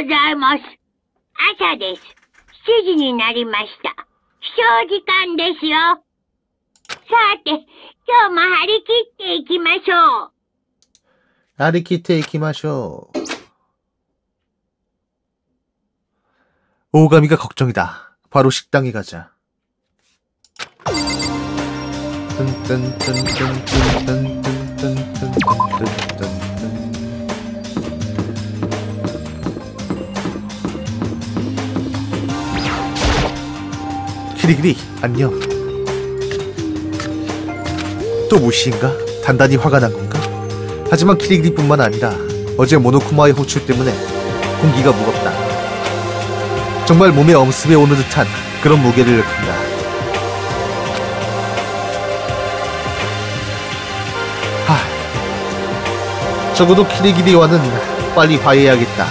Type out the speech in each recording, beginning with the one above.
ざいます。朝です。7時になりました。起床時間ですよ。さて、今日も張り切っていきましょう。 張り切っていきましょう。오가미가 걱정이다. 바로 식당에 가자. 키리키리, 안녕. 또 무시인가? 단단히 화가 난 건가? 하지만 키리키리뿐만 아니라 어제 모노쿠마의 호출 때문에 공기가 무겁다. 정말 몸에 엄습해 오는 듯한 그런 무게를 느낀다. 적어도 키리키리와는 빨리 화해해야겠다.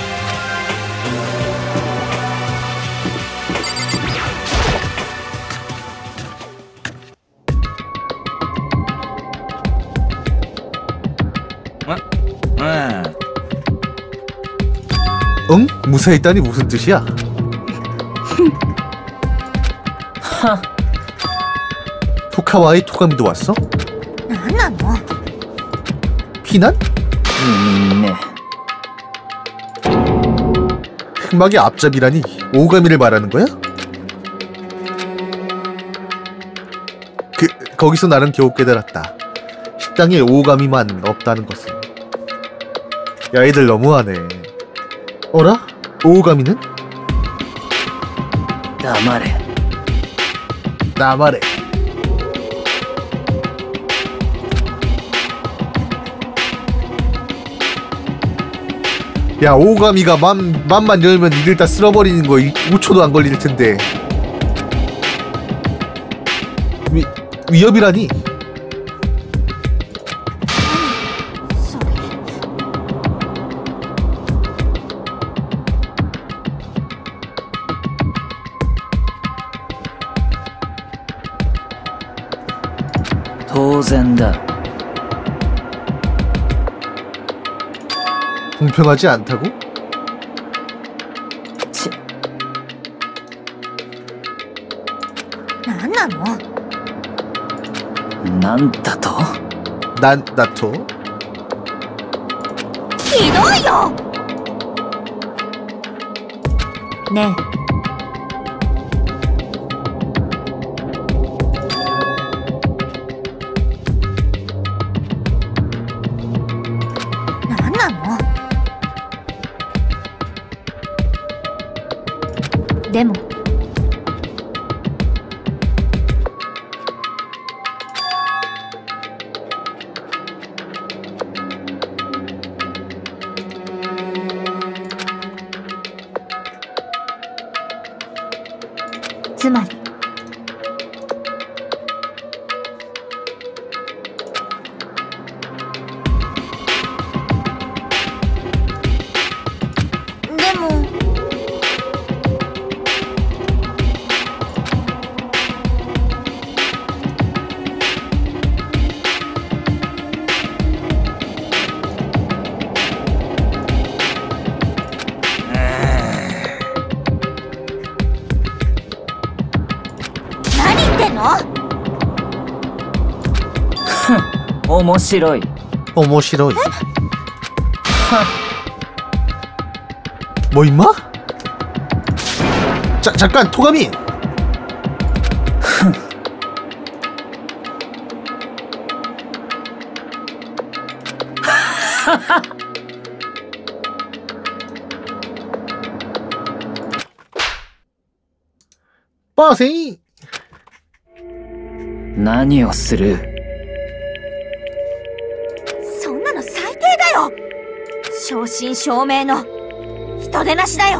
응? 무사했다니 무슨 뜻이야? 토카와의 토가미도 왔어? 피난? 흑막의 앞잡이라니 오가미를 말하는 거야? 거기서 나는 겨우 깨달았다. 식당에 오가미만 없다는 것을. 야, 애들 너무하네. 어라? 오가미는? 나 말해. 야, 오가미가 맘만 열면 니들 다 쓸어버리는 거 5초도 안 걸릴 텐데. 위협이라니? 공평하지 않다고? 난다토? 히도요! 네. 데모. 즈마리. 오모시로이. 뭐 임마? 잠깐 토가미. 빠세이. 何をする？ そんなの最低だよ。正真正銘の人でなしだよ。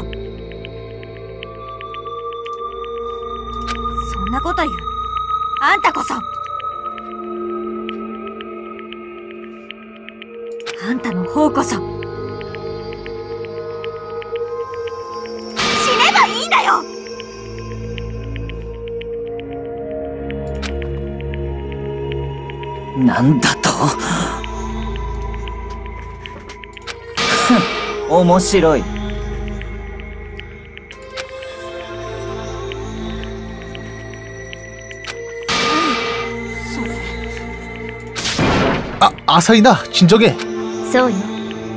そんなこと言うあんたこそ。あんたの方こそ死ねばいいんだよ。 なんだと？面白い。 아사히나, 진정해. そうよ。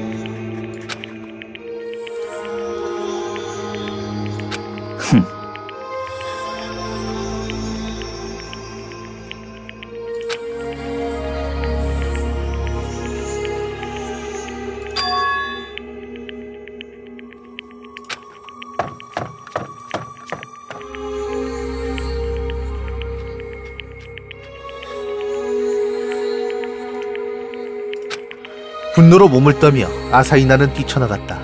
분노로 몸을 떠며 아사히나는 뛰쳐나갔다.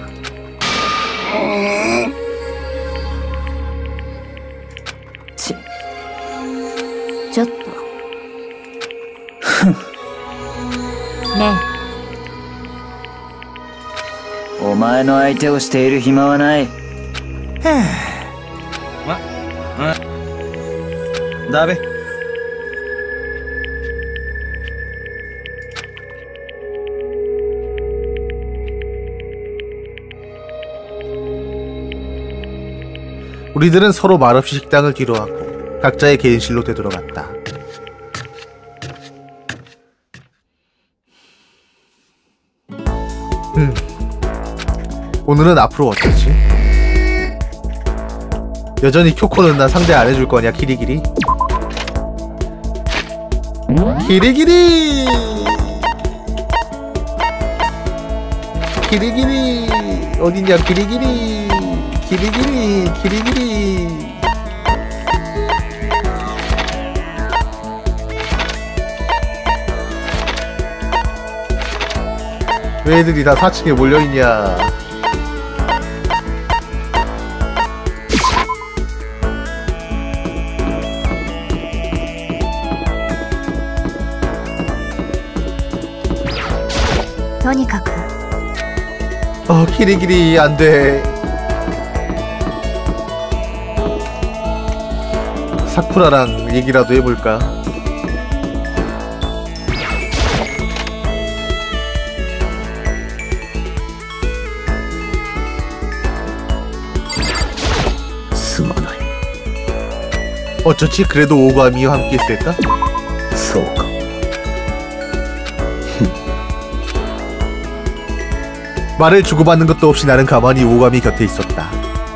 ちょっと。ねお前の相手をしている暇はない。 だべ。 우리들은 서로 말없이 식당을 뒤로하고 각자의 개인실로 되돌아갔다. 오늘은 앞으로 어쩌지? 여전히 쿄코는 나 상대 안 해줄 거냐, 키리기리? 키리기리! 키리기리! 어딨냐, 키리기리! 키리기리! 키리기리! 왜 애들이 다 4층에 몰려있냐? 키리기리 안돼. 사쿠라랑 얘기라도 해볼까? 어쩌지? 그래도 오가미와 함께 있을까? 말을 주고받는 것도 없이 나는 가만히 오가미 곁에 있었다.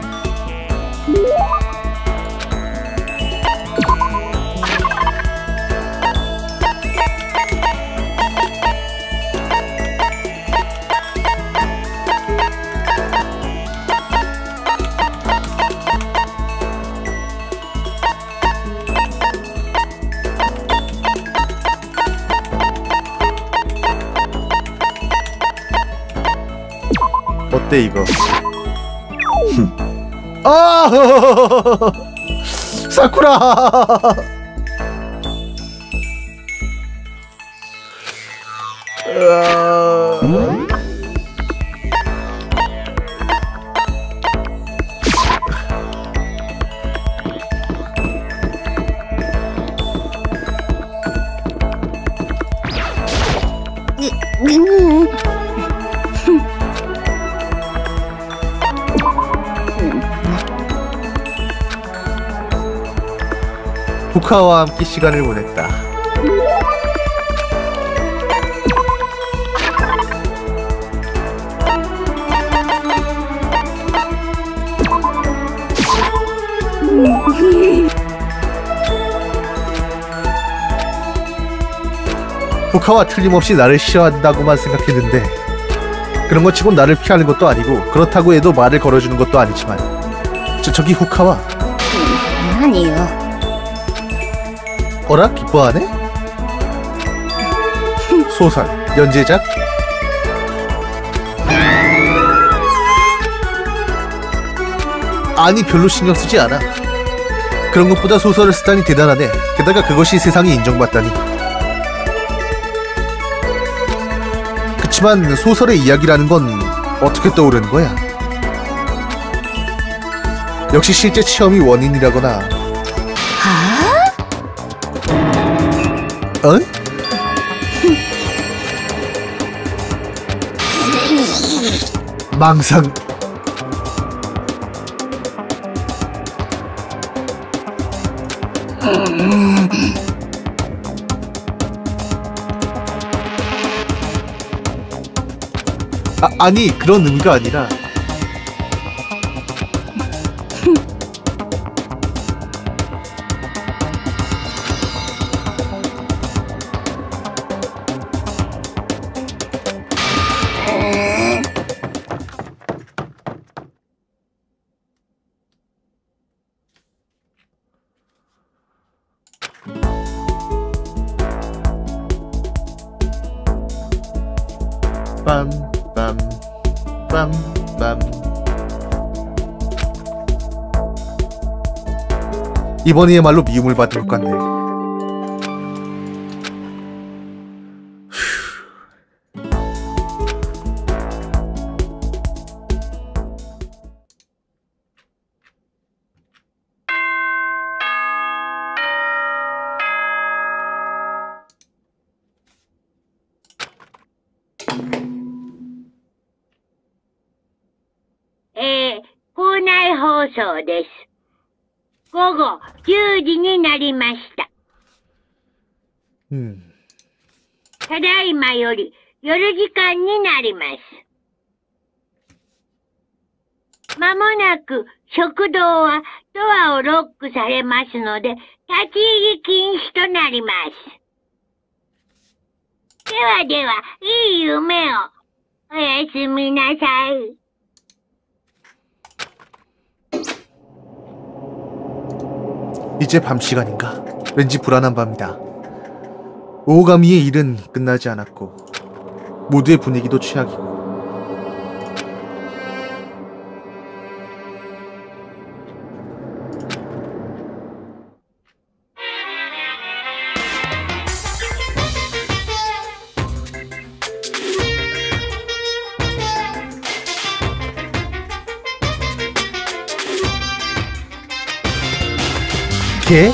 어때 이거? 아! 사쿠라! 후카와 함께 시간을 보냈다. 후카와 틀림없이 나를 싫어한다고만 생각했는데 그런 것 치곤 나를 피하는 것도 아니고 그렇다고 해도 말을 걸어주는 것도 아니지만 저기 후카와 아니요. 어라? 기뻐하네? 소설, 연재작? 아니 별로 신경 쓰지 않아. 그런 것보다 소설을 쓰다니 대단하네. 게다가 그것이 세상에 인정받다니. 그치만 소설의 이야기라는 건 어떻게 떠오르는 거야? 역시 실제 체험이 원인이라거나 어? 망상. 아니 그런 의미가 아니라 빰빰빰빰. 이번이야말로 미움을 받을 것 같네. 校内放送です。午後10時になりました。ただいまより夜時間になります。まもなく食堂はドアをロックされますので、立ち入り禁止となります。ではでは、いい夢を。おやすみなさい。 이제 밤 시간인가? 왠지 불안한 밤이다. 오오가미의 일은 끝나지 않았고 모두의 분위기도 최악이고 개?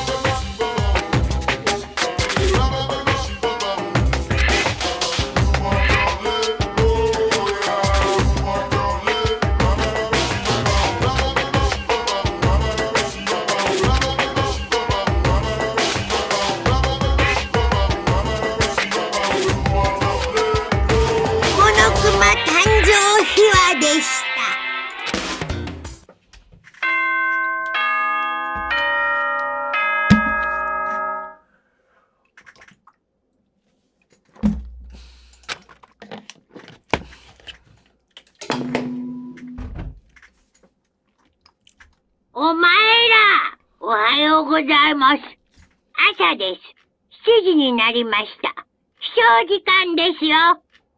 朝です。7時になりました。起床時間ですよ。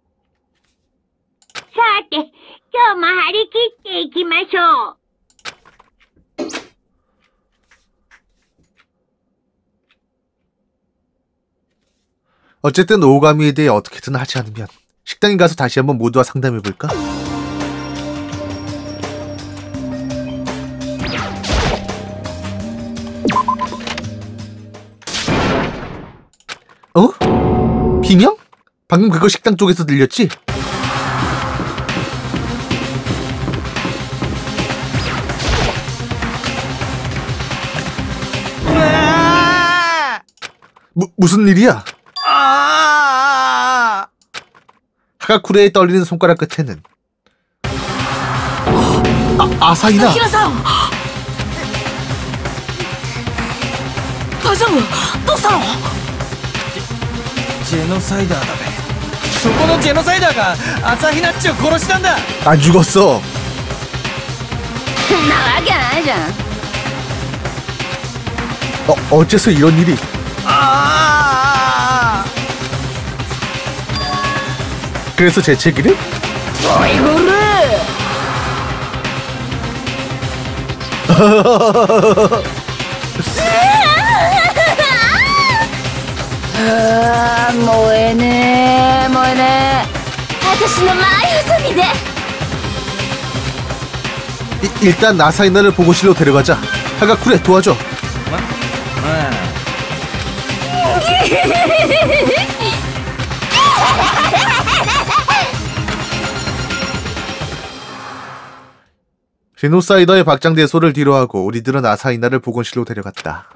さて、今日も張り切っていきましょう。 어쨌든 오오가미에 대해 어떻게든 하지 않으면 식당에 가서 다시 한번 모두와 상담해볼까? 어? 비명? 방금 그거 식당 쪽에서 들렸지? 무슨 일이야? 하가쿠레의 떨리는 손가락 끝에는 아사히다. 大丈夫？どうしたの？ジェノサイダーだべ。そこのジェノサイダーが朝日ナッチを殺したんだ。 안 죽었어. なわけないじゃん。 어째서 이런 일이? 그래서 재채기를? 어이구르. 뭐해네 뭐해네. 아저씨는 마유소미 돼. 일단 아사히나를 보고실로 데려가자. 하가쿠레 도와줘. 제노사이더의 박장대소를 뒤로하고 우리들은 아사히나를 보건실로 데려갔다.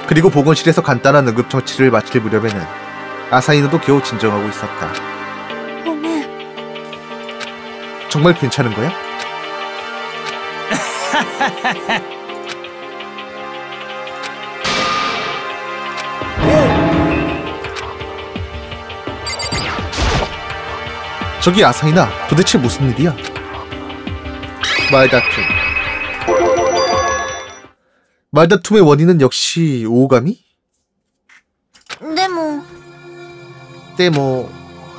그리고 보건실에서 간단한 응급처치를 마칠 무렵에는 아사히노도 겨우 진정하고 있었다. ごめん。 정말 괜찮은 거야? 저기 아사히나, 도대체 무슨 일이야? 말다툼. 말다툼의 원인은 역시 오오가미? でも、 때 뭐...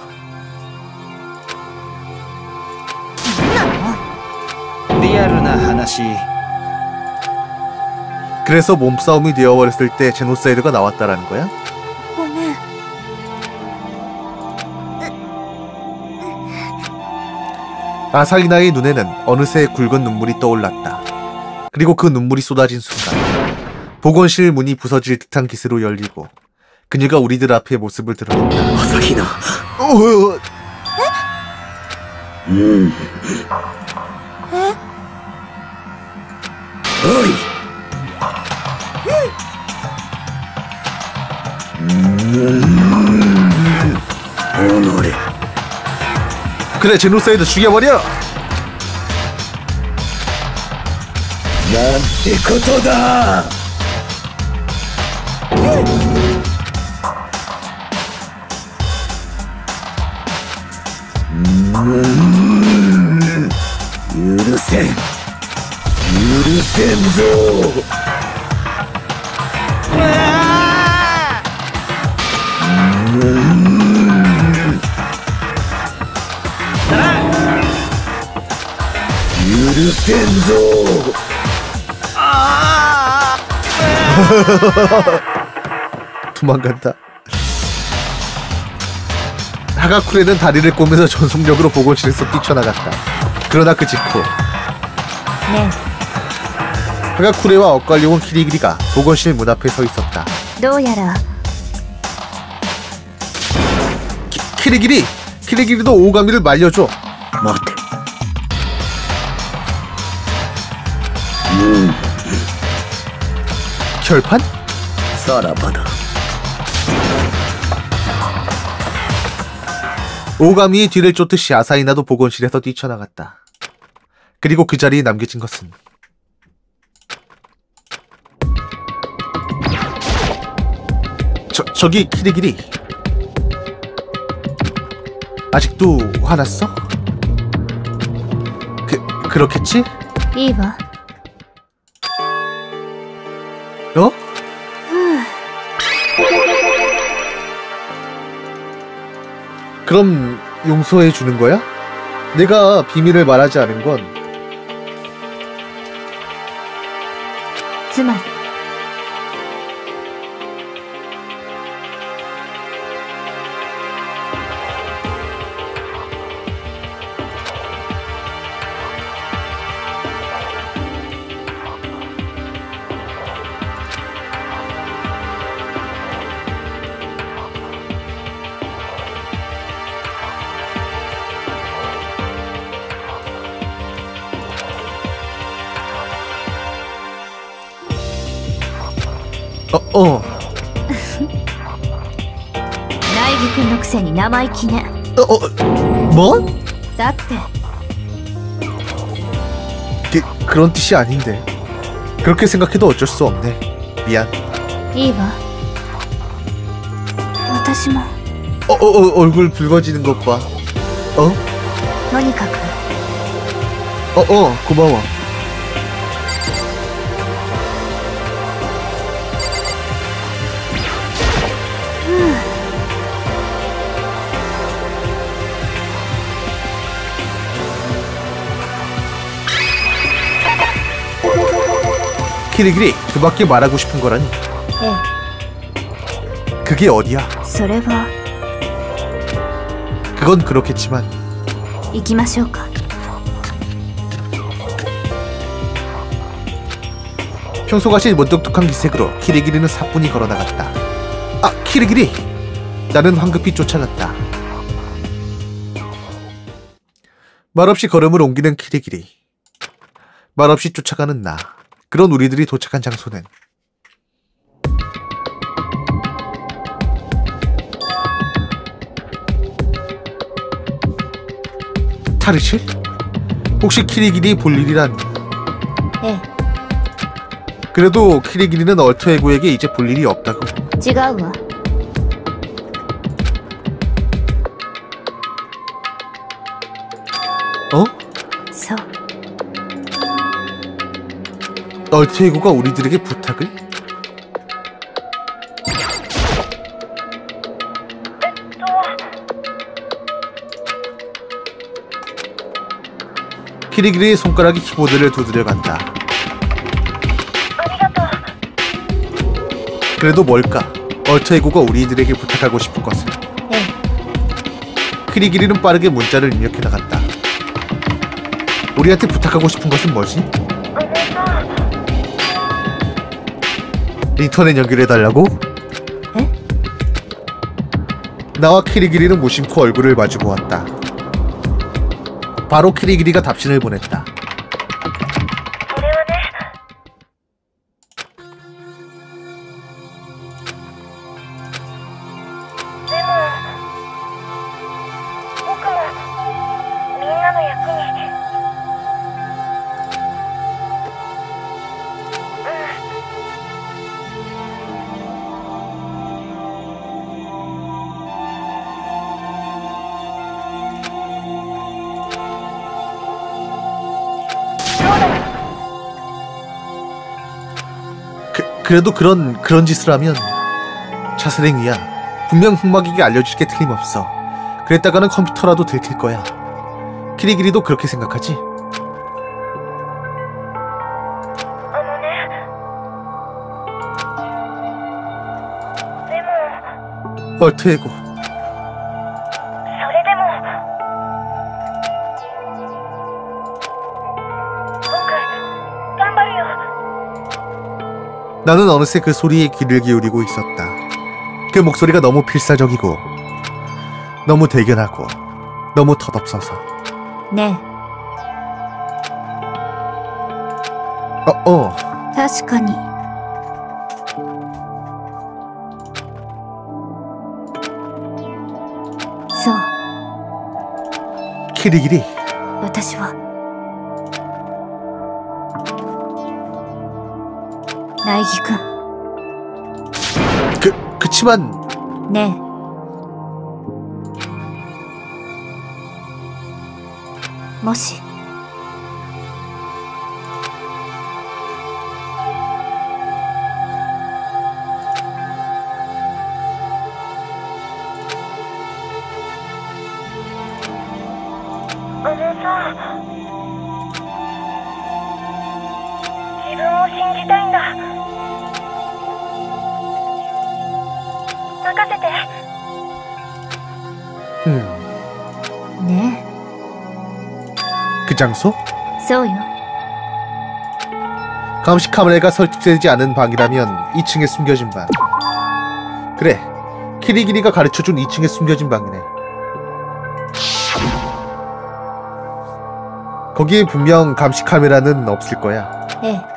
リアルな話 그래서 몸싸움이 되어버렸을 때 제노사이드가 나왔다라는 거야? ごめん。 아사히나의 눈에는 어느새 굵은 눈물이 떠올랐다. 그리고 그 눈물이 쏟아진 순간 보건실 문이 부서질 듯한 기세로 열리고 그녀가 우리들 앞에 모습을 드러냈다. 아사히나. 어이. 오노래. 그래, 제노사이드 죽여버려! なんてことだ。許せん。許せんぞ。許せんぞ。 도망간다. 하가쿠레는 다리를 꼬면서 전속력으로 보건실에서 뛰쳐나갔다. 그러나 그 직후 ね 하가쿠레와 엇갈려온 키리기리가 보건실 문 앞에 서 있었다. え、どうやら 키리기리도 오오가미를 말려줘. 待て。 결판? さらばだ。 오오가미의 뒤를 쫓듯이 아사히나도 보건실에서 뛰쳐나갔다. 그리고 그 자리에 남겨진 것은 저기 키리기리. 아직도 화났어? 그렇겠지? いいわ。 어? 그럼 용서해 주는 거야? 내가 비밀을 말하지 않은 건 つまり、 苗木くんのくせに生意気ね。 뭐? だって、 그런 뜻이 아닌데. 그렇게 생각해도 어쩔 수 없네. 미안. いいわ。私も、 얼굴 붉어지는 것 봐. とにかく、 고마워. 키리기리, 그밖에 말하고 싶은 거라니. え 그게 어디야? え、それは、 그건 그렇겠지만 行きましょうか。 평소같이 무뚝뚝한 기색으로 키리기리는 사뿐히 걸어나갔다. 아, 키리기리! 나는 황급히 쫓아갔다. 말없이 걸음을 옮기는 키리기리. 말없이 쫓아가는 나. 그런 우리들이 도착한 장소는 탈의실? 혹시 키리기리 볼 일이란? ええ、 그래도 키리기리는 얼터에고에게 이제 볼 일이 없다고. 違うわ。 어? そう。 얼터에고가 우리들에게 부탁을? 키리기리의 손가락이 키보드를 두드려 간다. 그래도 뭘까? 얼터에고가 우리들에게 부탁하고 싶은 것은? ええ、 키리기리는 빠르게 문자를 입력해 나갔다. 우리한테 부탁하고 싶은 것은 뭐지? 인터넷 연결해달라고? 에? 나와 키리기리는 무심코 얼굴을 마주보았다. 바로 키리기리가 답신을 보냈다. 그래도 그런 짓을 하면 차세랭이야. 분명 흑막에게 알려줄 게 틀림없어. 그랬다가는 컴퓨터라도 들킬 거야. 키리기리도 그렇게 생각하지? 얼트에고. 나는 어느새 그 소리에 귀를 기울이고 있었다. 그 목소리가 너무 필사적이고 너무 대견하고 너무 덧없어서. ねえ、 確かに。そう。 키리기리. 私は苗木くん。 그치만 ねえ、 もし自分を信じたいんだ。任せて。 ね 그 장소? え、そうよ。 감시 카메라가 설치되지 않은 방이라면 2층에 숨겨진 방. 그래, 키리기리가 가르쳐준 2층에 숨겨진 방이네. 거기에 분명 감시 카메라는 없을 거야. ええ。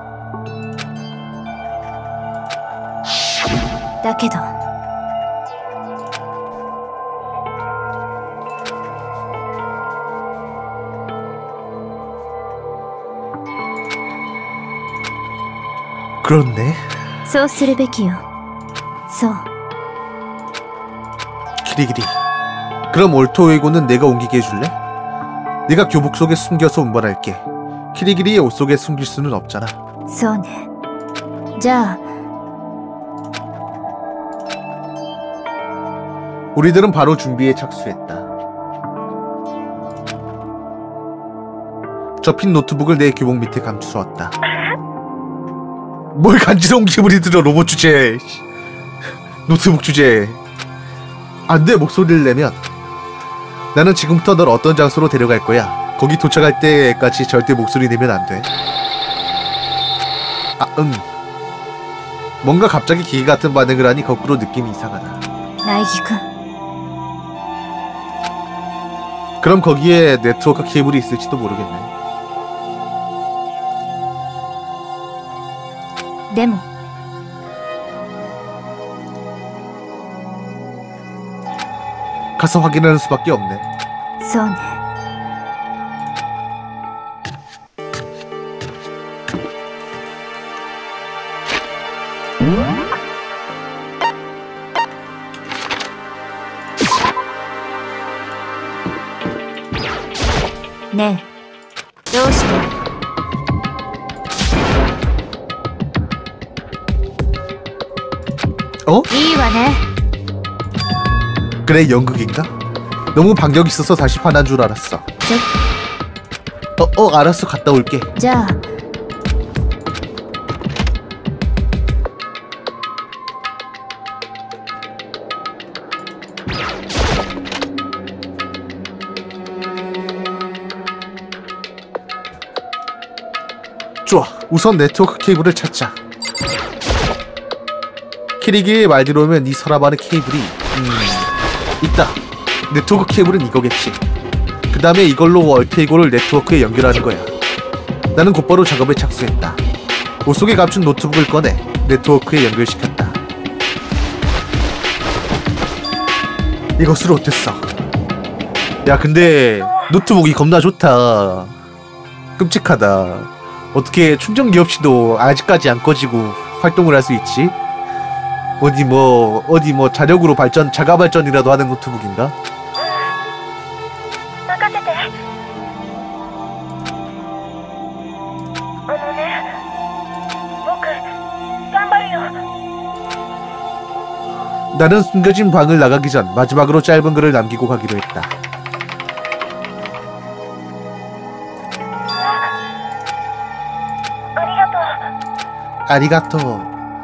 だけど 그렇네. そうするべきよ。そう。 키리기리. 그럼 올토웨이고는 내가 옮기게 해줄래? 네가 교복 속에 숨겨서 운반할게. 키리기리의 옷 속에 숨길 수는 없잖아. そうね。じゃあ 우리들은 바로 준비에 착수했다. 접힌 노트북을 내 교복 밑에 감추었다. 뭘 간지러운 기분이 들어. 로봇 주제. 노트북 주제. 안돼. 목소리를 내면. 나는 지금부터 널 어떤 장소로 데려갈 거야. 거기 도착할 때까지 절대 목소리 내면 안돼. 뭔가 갑자기 기계 같은 반응을 하니 거꾸로 느낌이 이상하다. 苗木くん。 그럼 거기에 네트워크 케이블이 있을지도 모르겠네. でも 가서 확인하는 수밖에 없네. そうね。 ねえ、どうして？ 어? いいわね。 그래, 연극인가? 너무 반격 있어서 다시 화난 줄 알았어. 알았어. 갔다 올게. じゃあ 좋아, 우선 네트워크 케이블을 찾자. 키리기의 말대로면 이 서랍 안에 케이블이 있다. 네트워크 케이블은 이거겠지. 그 다음에 이걸로 얼테이고를 네트워크에 연결하는 거야. 나는 곧바로 작업에 착수했다. 옷 속에 감춘 노트북을 꺼내 네트워크에 연결시켰다. 이것으로 어땠어? 야, 근데 노트북이 겁나 좋다. 끔찍하다. 어떻게 충전기 없이도 아직까지 안 꺼지고 활동을 할 수 있지? 어디 뭐 자력으로 자가 발전이라도 하는 노트북인가? 任せて。僕頑張るよ。 나는 숨겨진 방을 나가기 전 마지막으로 짧은 글을 남기고 가기로 했다. 아리가토.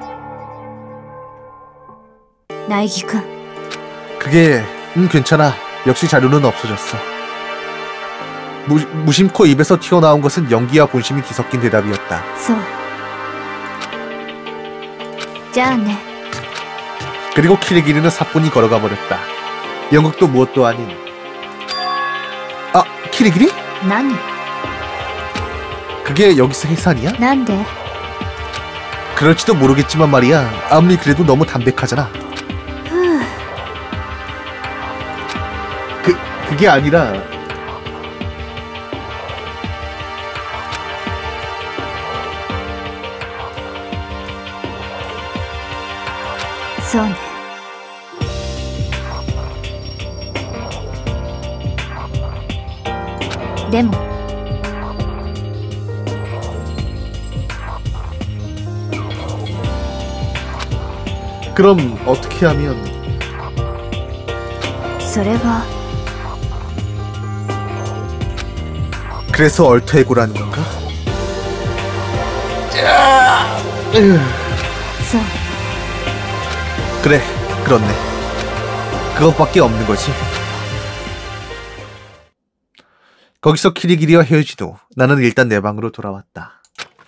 苗木くん 그게 괜찮아. 역시 자료는 없어졌어. 무심코 입에서 튀어나온 것은 연기와 본심이 뒤섞인 대답이었다. そうじゃあね 그리고 키리기리는 사뿐히 걸어가 버렸다. 연극도 무엇도 아닌. 아, 키리기리? 何 그게 여기서 해산이야? なんで 그럴지도 모르겠지만 말이야. 아무리 그래도 너무 담백하잖아. ふう 그게 아니라. そうねでも 그럼 어떻게 하면? それは 그래서 얼터에고라는 건가? そう 그래, 그렇네. 그것밖에 없는 거지. 거기서 키리기리와 헤어진 후 나는 일단 내 방으로 돌아왔다.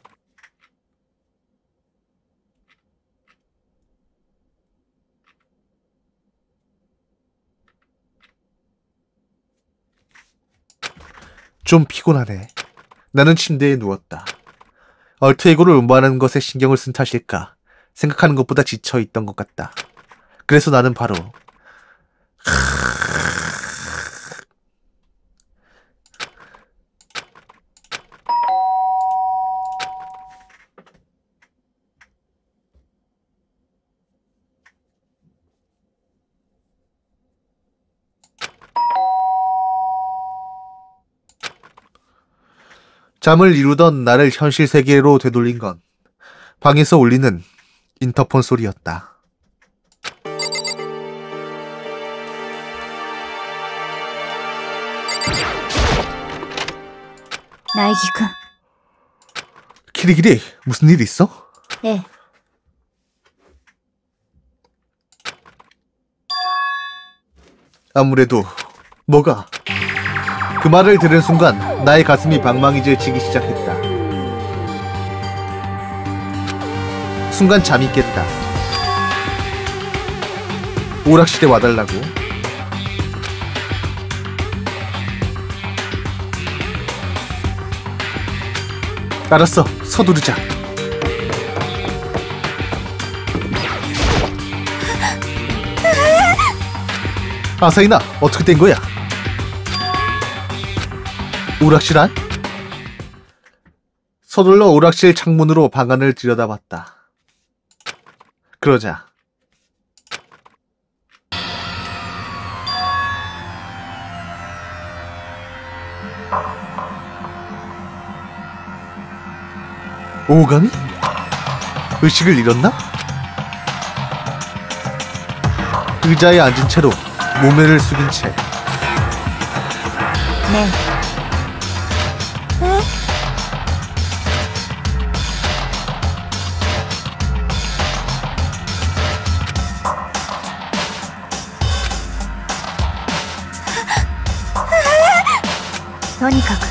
좀 피곤하네. 나는 침대에 누웠다. 얼트에고를 운반하는 것에 신경을 쓴 탓일까? 생각하는 것보다 지쳐 있던 것 같다. 그래서 나는 바로 잠을 이루던 나를 현실 세계로 되돌린 건 방에서 울리는 인터폰 소리였다. 나이기くん 키리기리, 무슨 일 있어? 네. 아무래도 뭐가? 그 말을 들은 순간 나의 가슴이 방망이질 치기 시작했다. 순간 잠이 깼다. 오락실에 와달라고? 알았어, 서두르자. 아사히나, 어떻게 된 거야? 오락실 안? 서둘러 오락실 창문으로 방 안을 들여다봤다. 그러자 오감이? 의식을 잃었나? 의자에 앉은 채로 몸매를 숙인 채 네.とにかく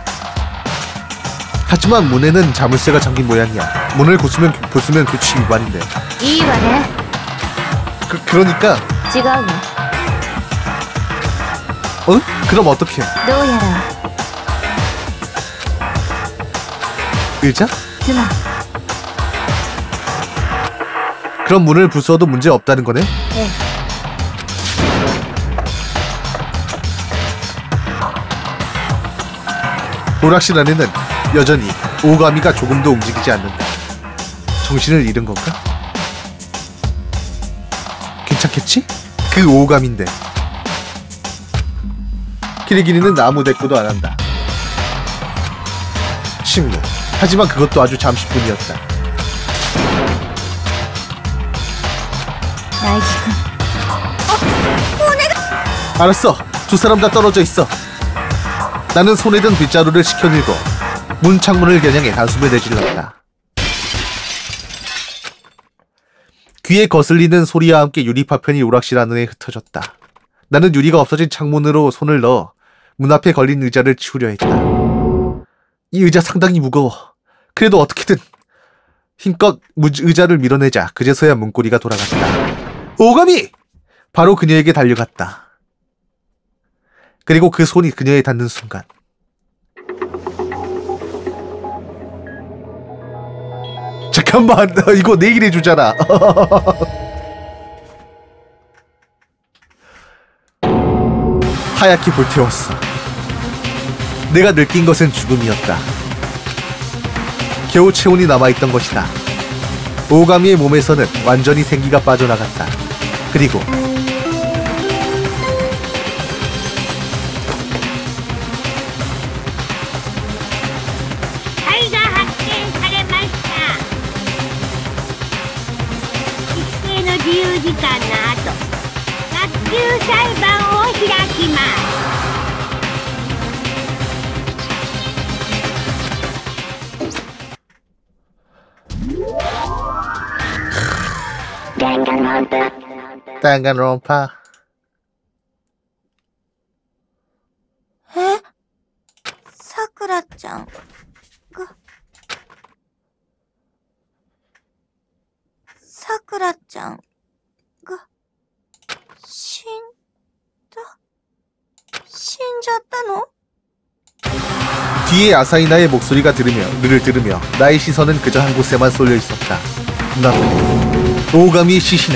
하지만 문에는 자물쇠가 잠긴 모양이야. 문을 부수면 규칙 위반인데. いいわね 그러니까 違うわ 어? 그럼 어떻게? どうやら 의자? 妻 그럼 문을 부수어도 문제 없다는 거네? ええ 오락실 안에는 여전히 오가미가 조금도 움직이지 않는다. 정신을 잃은 건가? 괜찮겠지? 그 오감인데. 키리기리는 아무 대꾸도 안 한다. 침묵. 하지만 그것도 아주 잠시뿐이었다. 苗木君 알았어. 두 사람 다 떨어져 있어. 나는 손에 든 빗자루를 시켜들고 문 창문을 겨냥해 단숨에 내질렀다. 귀에 거슬리는 소리와 함께 유리 파편이 오락실 안에 흩어졌다. 나는 유리가 없어진 창문으로 손을 넣어 문 앞에 걸린 의자를 치우려 했다. 이 의자 상당히 무거워. 그래도 어떻게든 힘껏 의자를 밀어내자 그제서야 문고리가 돌아갔다. 오가미! 바로 그녀에게 달려갔다. 그리고 그 손이 그녀에 닿는 순간 잠깐만 이거 내일 해주잖아. 하얗게 불태웠어. 내가 느낀 것은 죽음이었다. 겨우 체온이 남아있던 것이다. 오가미의 몸에서는 완전히 생기가 빠져나갔다. 그리고 自由時間の後、学級裁判を開きます。 danganronpa. えさくらちゃんがさくらちゃんが死んじゃったの? 뒤에 아사히나의 목소리가 들으며 나의 시선은 그저 한 곳에만 쏠려 있었다. 눈앞에 오가미의 시신에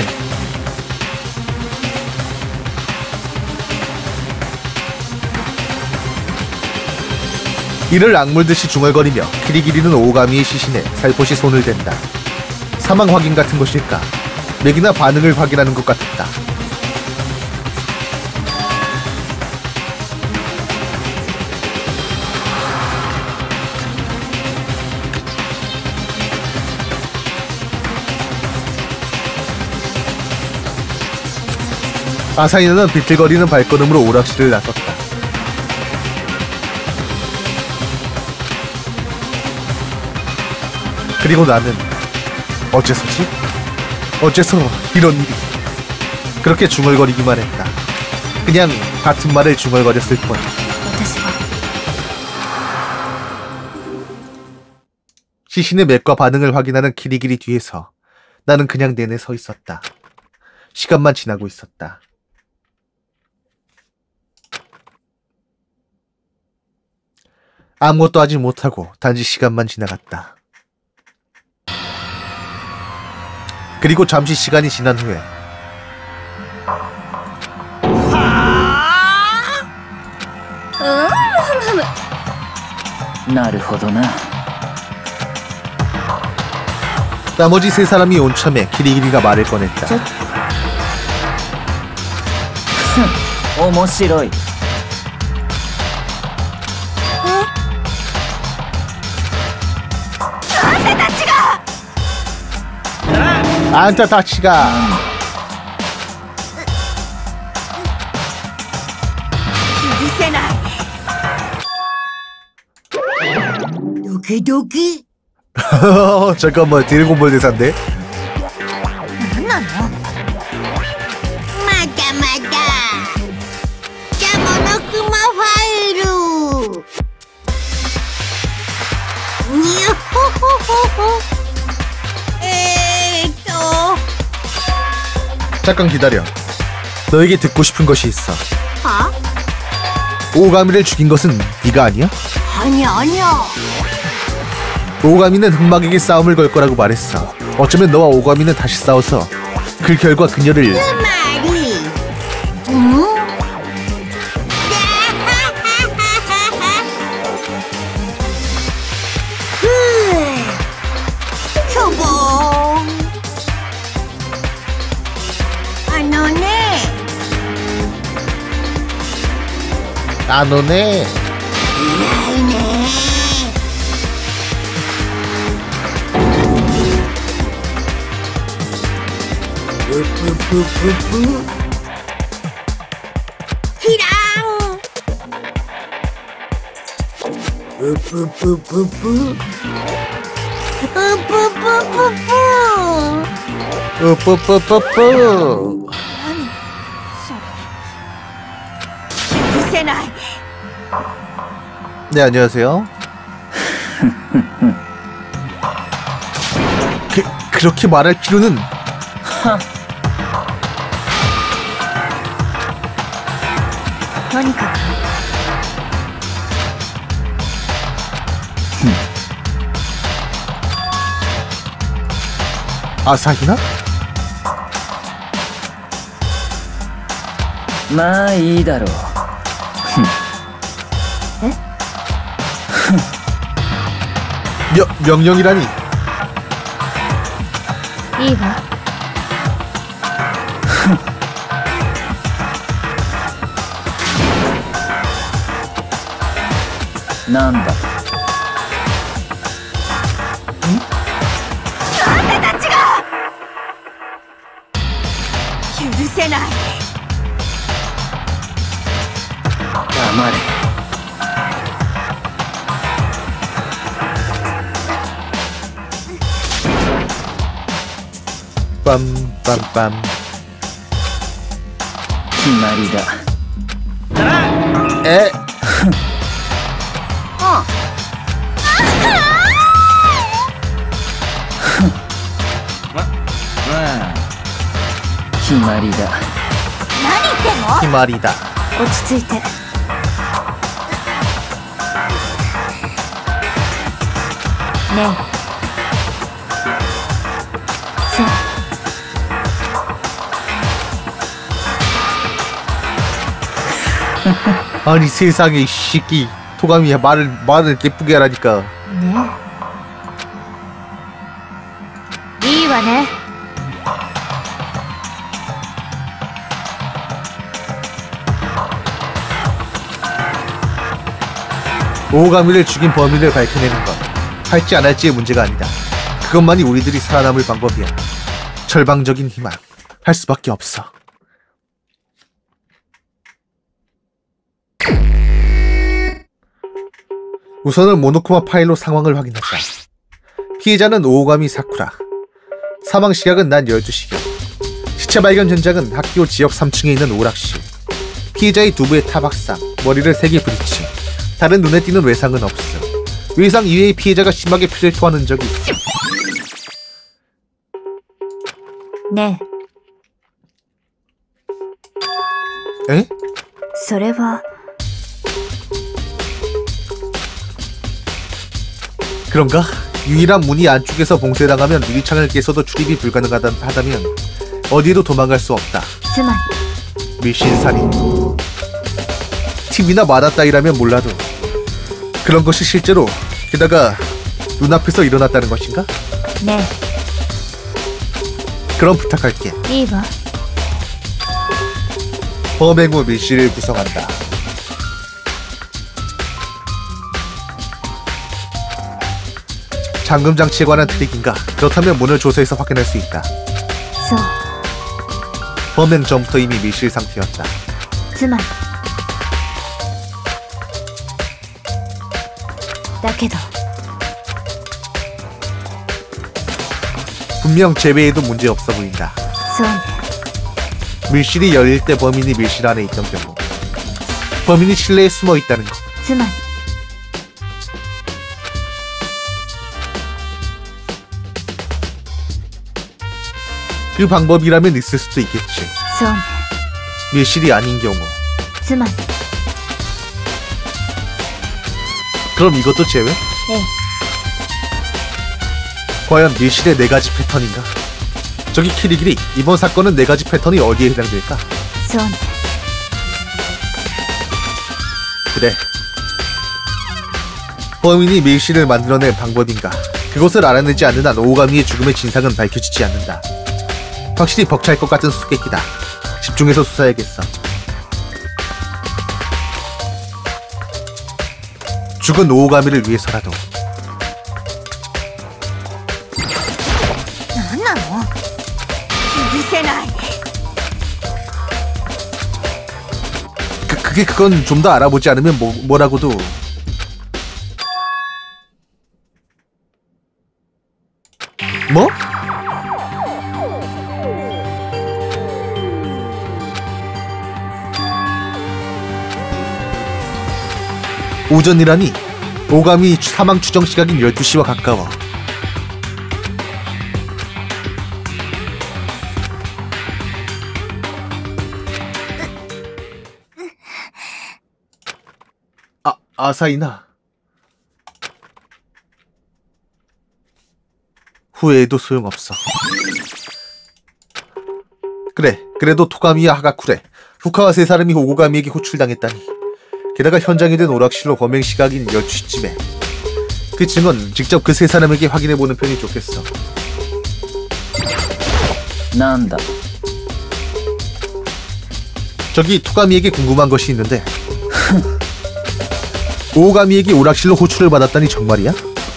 이를 악물듯이 중얼거리며 키리기리는 오가미의 시신에 살포시 손을 댄다. 사망 확인 같은 것일까? 맥이나 반응을 확인하는 것 같았다. 아사히나는 비틀거리는 발걸음으로 오락실을 나섰다. 그리고 나는 어째서지? 어째서 이런 일이? 그렇게 중얼거리기만 했다. 그냥 같은 말을 중얼거렸을 뿐. 私は 시신의 맥과 반응을 확인하는 키리기리 뒤에서 나는 그냥 내내 서 있었다. 시간만 지나고 있었다. 아무것도 하지 못하고 단지 시간만 지나갔다. 그리고 잠시 시간이 지난 후에 なるほどな。 나머지 세 사람이 온 참에 키리기리가 말을 꺼냈다. 面白い。 さ 안타 다치가. 許せない。ドキドキ。 잠깐만, 드래곤볼 대사인데? なんなの？ まだまだ。じゃものくまファイル。にゃほほほほ。 잠깐 기다려. 너에게 듣고 싶은 것이 있어. 어? 오가미를 죽인 것은 네가 아니야? 아니야. 오가미는 흑막에게 싸움을 걸 거라고 말했어. 어쩌면 너와 오가미는 다시 싸워서 그 결과 그녀를 그 말이. 응? 초보. あのね。 안 오네. ないね。 ひらん。ぷぷぷぷぷ。 뿌뿌뿌뿌뿌. 許せない。 네, 안녕하세요. 그렇게 말할 필요는. 그러니까 아사히나? まあいいだろう。 명령이라니. いいわ。 なんだ。 あんたたちが許せない。 黙れ。 빰빰빰. 決まりだ。 에. 決まりだ。 何言ってんの？ 희말이다. 落ち着いて。ねえ。そう。 아니 세상에 이 새끼 토감이 말을 예쁘게 하라니까. ねえ。いいわね。 오가미를 죽인 범인을 밝혀내는 건 할지 안 할지의 문제가 아니다. 그것만이 우리들이 살아남을 방법이야. 절방적인 희망. 할 수밖에 없어. 우선은 모노쿠마 파일로 상황을 확인하자. 피해자는 오오가미 사쿠라. 사망 시각은 낮 12시경. 시체 발견 현장은 학교 지역 3층에 있는 오락실. 피해자의 두부에 타박상, 머리를 3개 브리치. 다른 눈에 띄는 외상은 없음. 외상 이외의 피해자가 심하게 피를 토하는 적이 있음. ねえ。 에? それは 그런가? 유일한 문이 안쪽에서 봉쇄당하면 유리창을 깨서도 출입이 불가능하다면 어디에도 도망갈 수 없다. つまり 밀신살인. TV나 만화 따위라면 몰라도 그런 것이 실제로 게다가 눈앞에서 일어났다는 것인가? ね 그럼 부탁할게. え。いいわ。 범행 후 밀실을 구성한다. 잠금 장치에 관한 트릭인가? 그렇다면 문을 조사해서 확인할 수 있다. そう。 범행 전부터 이미 밀실 상태였다. つまりだけど 분명 제외에도 문제 없어 보인다. そうね。 밀실이 열릴 때 범인이 밀실 안에 있던 경우, 범인이 실내에 숨어 있다는 것. つまり 그 방법이라면 있을 수도 있겠지. そうね。 밀실이 아닌 경우. つまり 그럼 이것도 제외? ええ。 과연 밀실의 4가지 패턴인가? 저기 키리기리, 이번 사건은 4가지 패턴이 어디에 해당될까? そうね。 그래. 범인이 밀실을 만들어낸 방법인가? 그것을 알아내지 않는 한 오가미의 죽음의 진상은 밝혀지지 않는다. 확실히 벅찰 것 같은 수수께끼다. 집중해서 수사해야겠어. 죽은 오오가미를 위해서라도. なんなの？許せない。 그건 좀 더 알아보지 않으면 뭐라고도. 뭐? 오전이라니? 오가미 사망 추정 시각인 12시와 가까워. 아사히나. 후회해도 소용없어. 그래, 그래도 토가미와 하가쿠레, 후카와 3사람이 오고가미에게 호출당했다니. 게다가 현장에 된 오락실로 범행 시각인 12시쯤에. 그 증언 직접 그 3사람에게 확인해보는 편이 좋겠어. なんだ 저기 토가미에게 궁금한 것이 있는데 오가미에게 오락실로 호출을 받았다니 정말이야?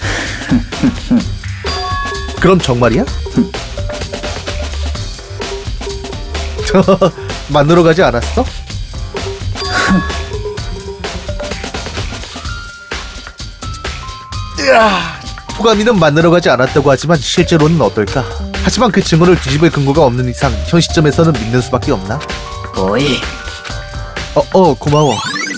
그럼 정말이야? 만나러 가지 않았어? 토가미는 만나러 가지 않았다고 하지만 실제로는 어떨까? 하지만 그 증언을 뒤집을 근거가 없는 이상 현 시점에서는 믿는 수밖에 없나? おい 고마워.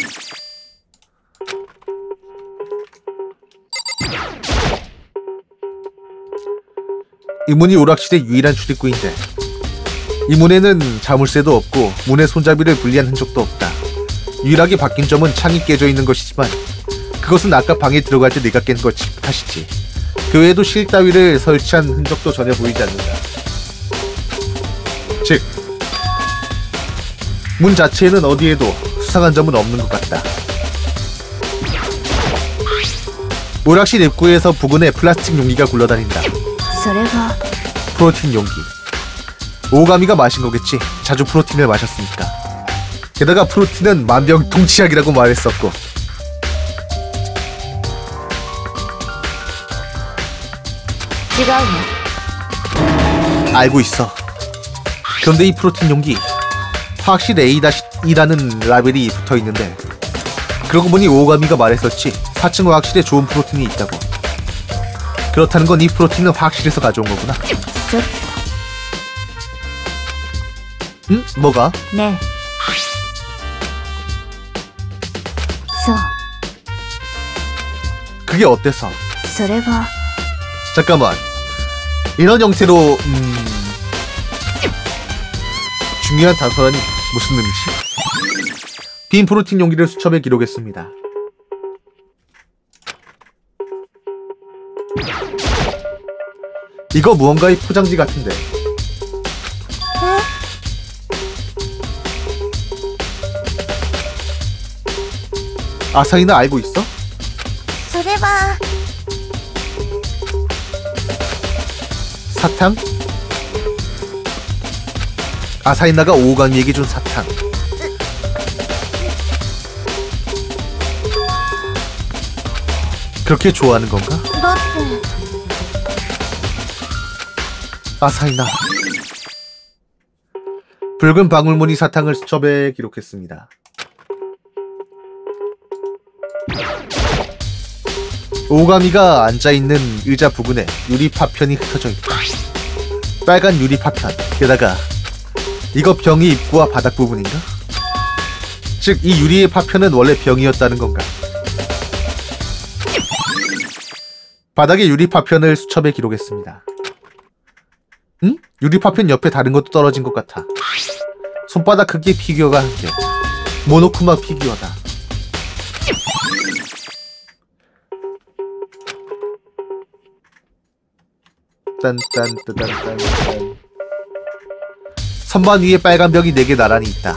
이 문이 오락실의 유일한 출입구인데 이 문에는 자물쇠도 없고 문의 손잡이를 분리한 흔적도 없다. 유일하게 바뀐 점은 창이 깨져 있는 것이지만 그것은 아까 방에 들어갈 때 내가 깬 것 탓이지. 그 외에도 실 따위를 설치한 흔적도 전혀 보이지 않는다. 즉, 문 자체에는 어디에도 수상한 점은 없는 것 같다. 오락실 입구에서 부근에 플라스틱 용기가 굴러다닌다. それが 프로틴 용기. 오가미가 마신 거겠지. 자주 프로틴을 마셨으니까. 게다가 프로틴은 만병통치약이라고 말했었고. 알고 있어. 그런데 이 프로틴 용기 화학실 A-2라는 라벨이 붙어있는데 그러고 보니 오가미가 말했었지. 4층 화학실에 좋은 프로틴이 있다고. 그렇다는 건 이 프로틴은 화학실에서 가져온 거구나. 응? 뭐가? 네. そう 그게 어때서? それが 잠깐만. 이런 형태로 중요한 단서라니 무슨 의미지? 빈 프로틴 용기를 수첩에 기록했습니다. 이거 무언가의 포장지 같은데. 아사히나 알고 있어? それは 사탕? 아사히나가 오오가미에게 준 사탕. 그렇게 좋아하는 건가? だって 아사히나, 붉은 방울무늬 사탕을 수첩에 기록했습니다. 오가미가 앉아있는 의자 부근에 유리 파편이 흩어져 있다. 빨간 유리 파편, 게다가 이거 병이 입구와 바닥 부분인가? 즉, 이 유리의 파편은 원래 병이었다는 건가? 바닥에 유리 파편을 수첩에 기록했습니다. 응? 유리 파편 옆에 다른 것도 떨어진 것 같아. 손바닥 크기의 피규어가 한 개. 모노쿠마 피규어다. 딴딴따단딴. 선반 위에 빨간 벽이 4개 나란히 있다.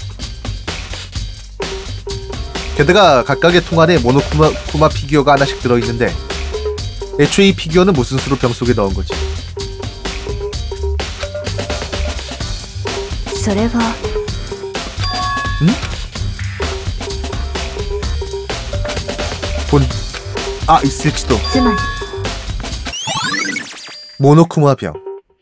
게다가 각각의 통 안에 모노쿠마 피규어가 하나씩 들어있는데 애초에 이 피규어는 무슨 수로 병 속에 넣은 거지? それは 응? 있을지도. つまり 모노쿠마 병.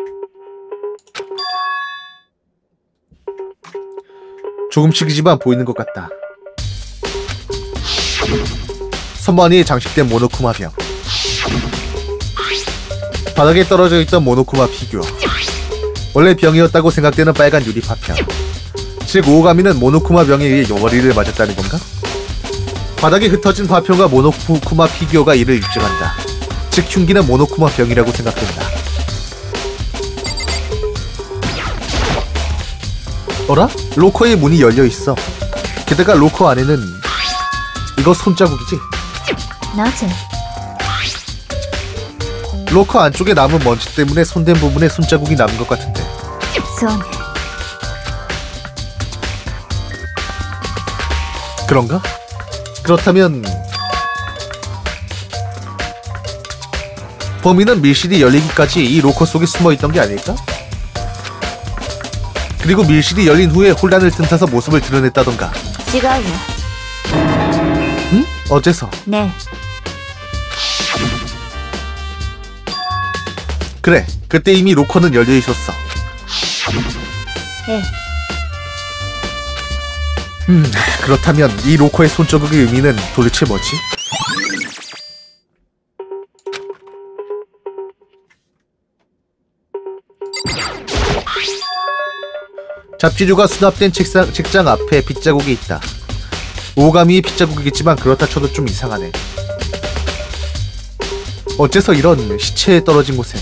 조금씩이지만 보이는 것 같다. 선반 위에 장식된 모노쿠마 병. 바닥에 떨어져 있던 모노쿠마 피규어. 원래 병이었다고 생각되는 빨간 유리 파편. 즉, 오오가미는 모노쿠마 병에 의해 머리를 맞았다는 건가? 바닥에 흩어진 파편과 모노쿠마 피규어가 이를 입증한다. 즉, 흉기는 모노쿠마 병이라고 생각된다. 어라? 로커의 문이 열려있어. 게다가 로커 안에는 이거 손자국이지? なぜ 로커 안쪽에 남은 먼지 때문에 손댄 부분에 손자국이 남은 것 같은데. そうね 그런가? 그렇다면 범인은 밀실이 열리기까지 이 로커 속에 숨어있던 게 아닐까? 그리고 밀실이 열린 후에 혼란을 틈타서 모습을 드러냈다던가. 違うよ 응? 어째서? ね 그래, 그때 이미 로커는 열려있었어. ええ 그렇다면 이 로커의 손자국의 의미는 도대체 뭐지? 잡지류가 수납된 책장 앞에 빗자국이 있다. 오가미의 빗자국이겠지만 그렇다 쳐도 좀 이상하네. 어째서 이런 시체에 떨어진 곳에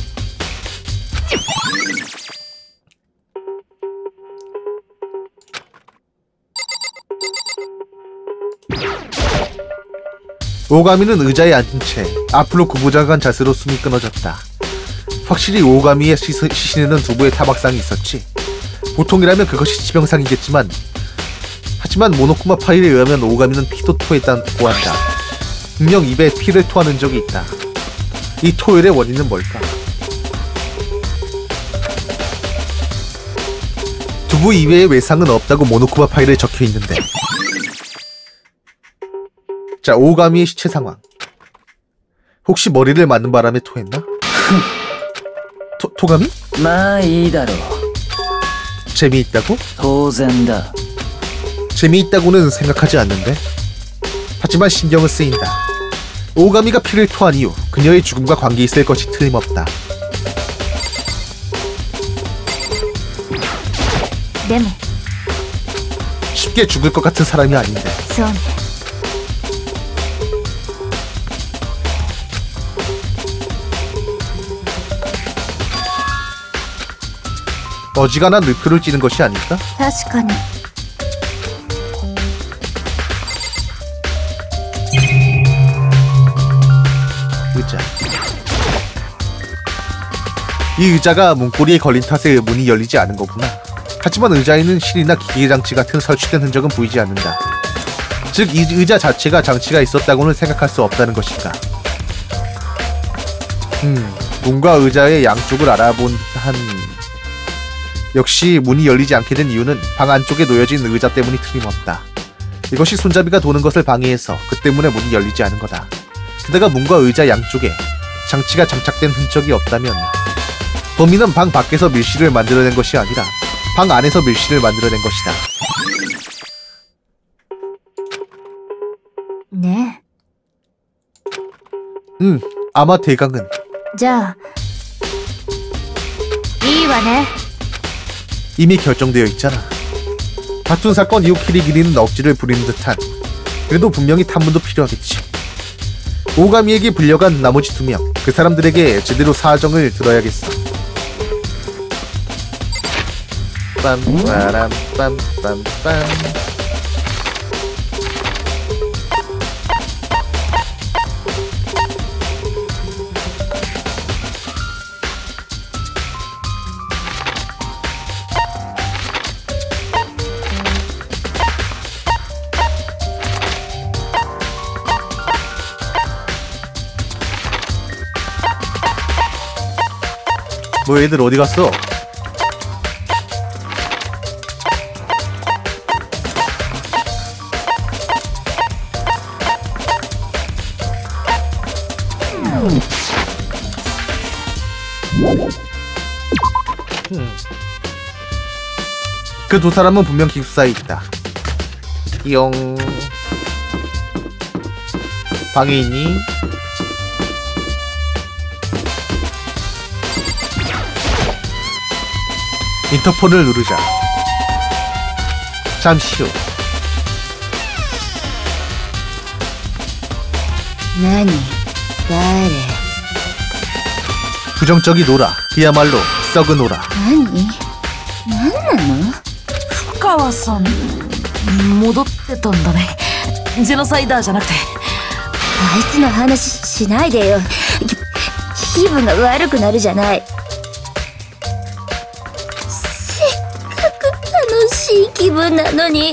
오가미는 의자에 앉은 채 앞으로 구부정한 자세로 숨이 끊어졌다. 확실히 오가미의 시신에는 두부의 타박상이 있었지. 보통이라면 그것이 치명상이겠지만, 하지만 모노쿠마 파일에 의하면 오가미는 피도 토했다고 한다. 분명 입에 피를 토하는 적이 있다. 이 토혈의 원인은 뭘까? 두부 이외의 외상은 없다고 모노쿠마 파일에 적혀있는데. 자, 오가미의 시체 상황. 혹시 머리를 맞는 바람에 토했나? 토가미? まあいいだろう 재미있다고? 当然だ 재미있다고는 생각하지 않는데. 하지만 신경은 쓰인다. 오가미가 피를 토한 이유, 그녀의 죽음과 관계 있을 것이 틀림없다. でも 쉽게 죽을 것 같은 사람이 아닌데. そうね 어지간한 늑표를 찌는 것이 아닐까? 確かに 의자. 이 의자가 문고리에 걸린 탓에 문이 열리지 않은 거구나. 하지만 의자에는 실이나 기계장치 같은 설치된 흔적은 보이지 않는다. 즉, 이 의자 자체가 장치가 있었다고는 생각할 수 없다는 것인가. 문과 의자의 양쪽을 알아본 듯한. 역시 문이 열리지 않게 된 이유는 방 안쪽에 놓여진 의자 때문이 틀림없다. 이것이 손잡이가 도는 것을 방해해서 그 때문에 문이 열리지 않은 거다. 게다가 문과 의자 양쪽에 장치가 장착된 흔적이 없다면 범인은 방 밖에서 밀실을 만들어낸 것이 아니라 방 안에서 밀실을 만들어낸 것이다. ね。 아마 대강은 じゃあ、いいわね。 이미 결정되어 있잖아. 다툰 사건 이후 키리기리는 억지를 부리는 듯한. 그래도 분명히 탐문도 필요하겠지. 오가미에게 불려간 나머지 2명, 그 사람들에게 제대로 사정을 들어야겠어. 빰빠람 빰빰빰. 뭐 애들 어디 갔어? 그 2사람은 분명 기숙사에 있다. 띠용. 방에 있니? 인터폰을 누르자. 잠시 후. 何？誰？ 부정적이 노라. 그야말로 썩은 오라. 何？何なの？ 深川さん戻ってたんだね。ジェノサイダーじゃなくて。 あいつの話しないでよ。気分が悪くなるじゃない。せっかく楽しい気分なのに。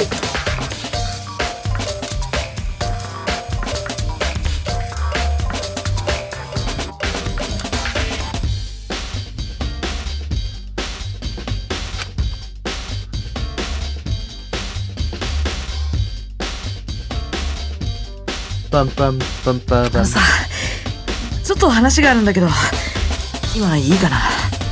빰빰빰빰빰. さ、ちょっと話があるんだけど、今いいかな。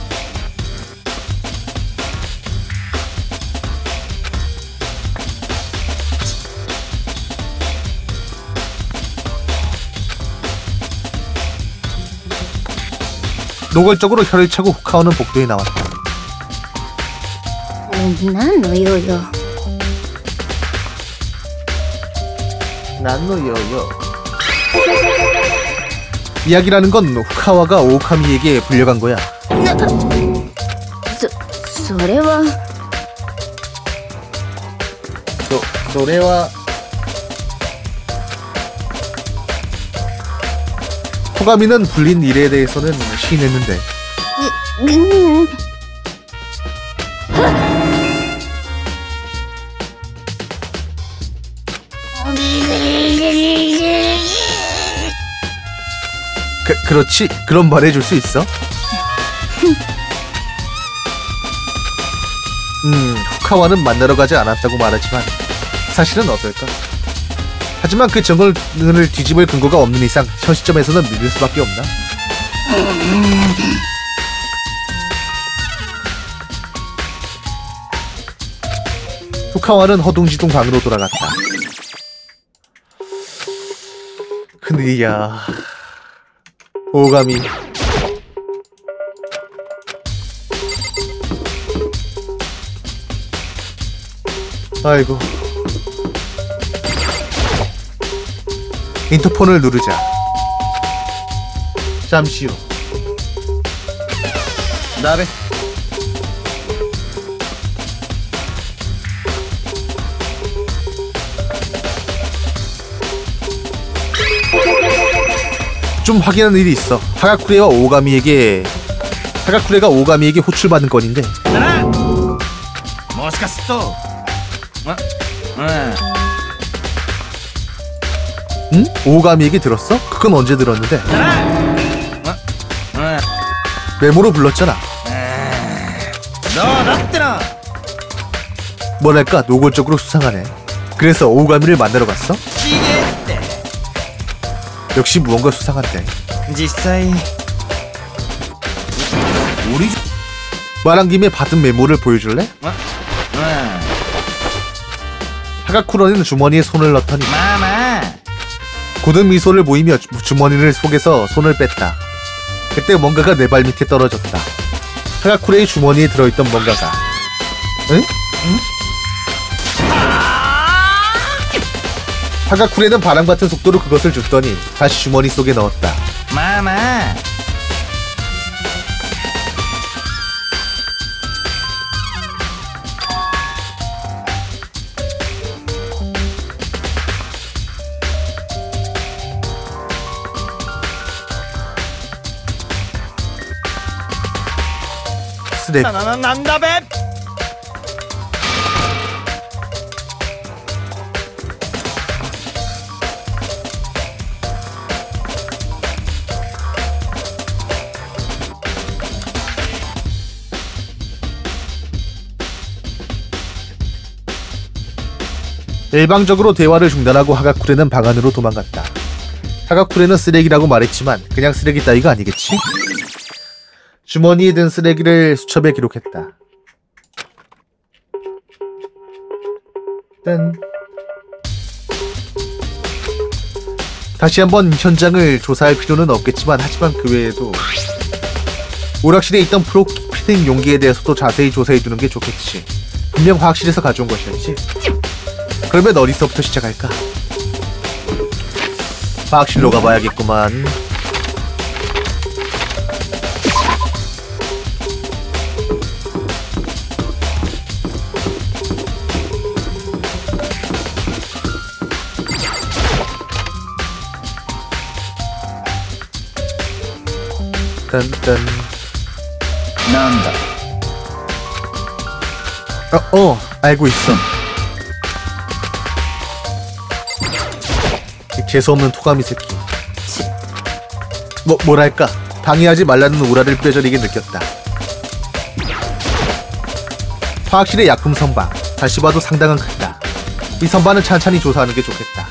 노골적으로 혀를 차고 후카오는 복도에 나왔다. 何の用よ。 난노요요. 이야기라는 건 후카와가 오카미에게 불려간 거야. それは。 それは 호가미는 불린 일에 대해서는 시인했는데 그렇지. 그럼 말해줄 수 있어? 후카와는 만나러 가지 않았다고 말하지만 사실은 어떨까? 하지만 그 정을 뒤집을 근거가 없는 이상 현 시점에서는 믿을 수밖에 없나? 후카와는 허둥지둥 방으로 돌아갔다. 큰일이야. 오가미. 아이고. 인터폰을 누르자. 잠시 후. 나베. 좀 확인한 일이 있어. 하가쿠레가 오가미에게 호출받은 건인데. 응? 오가미에게 들었어? 그건 언제 들었는데? 메모로 불렀잖아. 뭐랄까 노골적으로 수상하네. 그래서 오가미를 만나러 갔어? 역시 무언가 수상한데. 말한 김에 받은 메모를 보여줄래? 하가쿠로는 주머니에 손을 넣더니 굳은 미소를 보이며 주머니를 속에서 손을 뺐다. 그때 뭔가가 내 발 밑에 떨어졌다. 하가쿠레의 주머니에 들어있던 뭔가가. 응? 하가쿠레는 바람 같은 속도로 그것을 줍더니 다시 주머니 속에 넣었다. 쓰레기. なんだべ。 일방적으로 대화를 중단하고 하가쿠레는 방 안으로 도망갔다. 하가쿠레는 쓰레기라고 말했지만 그냥 쓰레기 따위가 아니겠지? 주머니에 든 쓰레기를 수첩에 기록했다. 딴. 다시 한번 현장을 조사할 필요는 없겠지만 하지만 그 외에도 오락실에 있던 프로피팅 용기에 대해서도 자세히 조사해두는 게 좋겠지. 분명 화학실에서 가져온 것이었지. 그러면 어디서부터 시작할까? 화학실로 가봐야겠구만. 딴딴. 난다. 알고 있어. 재수없는 토가미 새끼. 뭐랄까 방해하지 말라는 오라를 뼈저리게 느꼈다. 화학실의 약품 선반. 다시 봐도 상당한 크기다. 이 선반은 찬찬히 조사하는 게 좋겠다.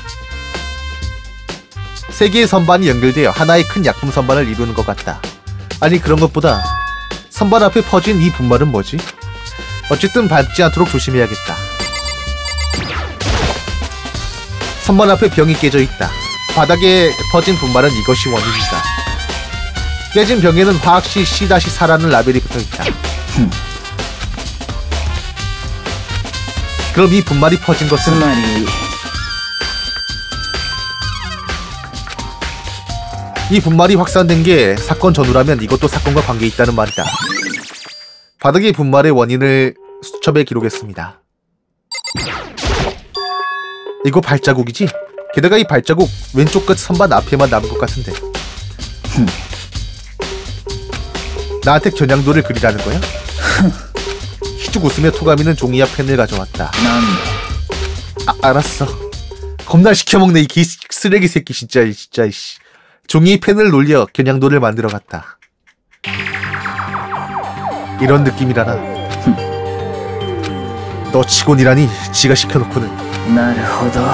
세 개의 선반이 연결되어 하나의 큰 약품 선반을 이루는 것 같다. 아니 그런 것보다 선반 앞에 퍼진 이 분말은 뭐지? 어쨌든 밟지 않도록 조심해야겠다. 선반 앞에 병이 깨져 있다. 바닥에 퍼진 분말은 이것이 원인이다. 깨진 병에는 화학시 C-4라는 라벨이 붙어있다. 그럼 이 분말이 퍼진 것은 이 분말이 확산된 게 사건 전후라면 이것도 사건과 관계있다는 말이다. 바닥의 분말의 원인을 수첩에 기록했습니다. 이거 발자국이지? 게다가 이 발자국 왼쪽 끝 선반 앞에만 남은 것 같은데. 나한테 겨냥도를 그리라는 거야? 희죽 웃으며 토가미는 종이와 펜을 가져왔다. 알았어. 겁나 시켜먹네 이 쓰레기 새끼 진짜 이씨. 종이 펜을 놀려 겨냥도를 만들어 갔다. 이런 느낌이라나. 너 치곤이라니 지가 시켜놓고는. なるほど。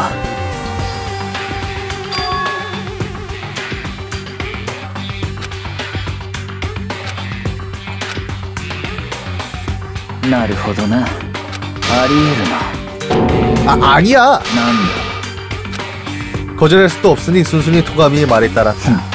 なるほどな。ありえるな。 아니야. なんだ。 거절할 수도 없으니 순순히 토가미의 말에 따랐다.